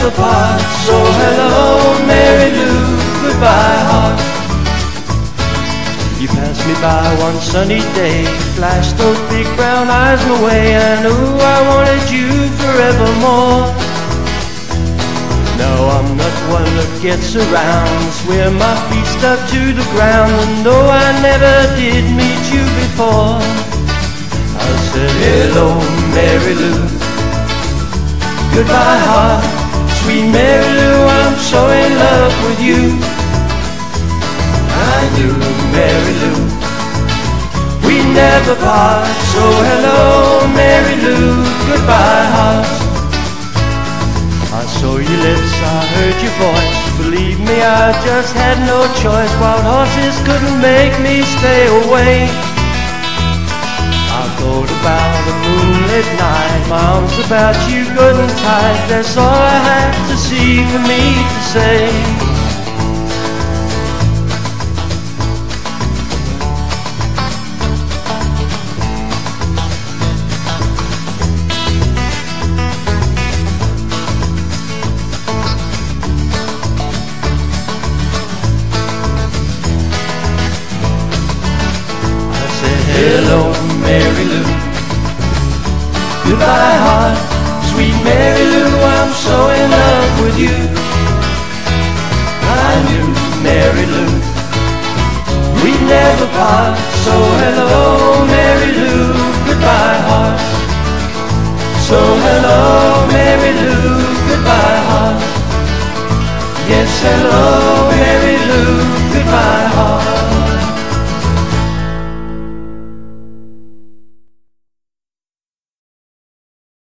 never part. So hello, Mary Lou, goodbye, heart. You passed me by one sunny day, flashed those big brown eyes my way. I knew I wanted you forevermore. No, I'm not one that gets around, swear my feet stuck to the ground. And no, I never did meet you before. I said hello, Mary Lou, goodbye, heart. Sweet Mary Lou, I'm so in love with you. I knew, Mary Lou, we never part. So hello, Mary Lou, goodbye, heart. I saw your lips, I heard your voice. Believe me, I just had no choice. Wild horses couldn't make me stay away. I thought about a moonlit night, my arms about you good and tight. That's all I had to see for me to say. Hello, Mary Lou, goodbye, heart. Sweet Mary Lou, I'm so in love with you. I knew, Mary Lou, we'd never part. So hello, Mary Lou, goodbye, heart.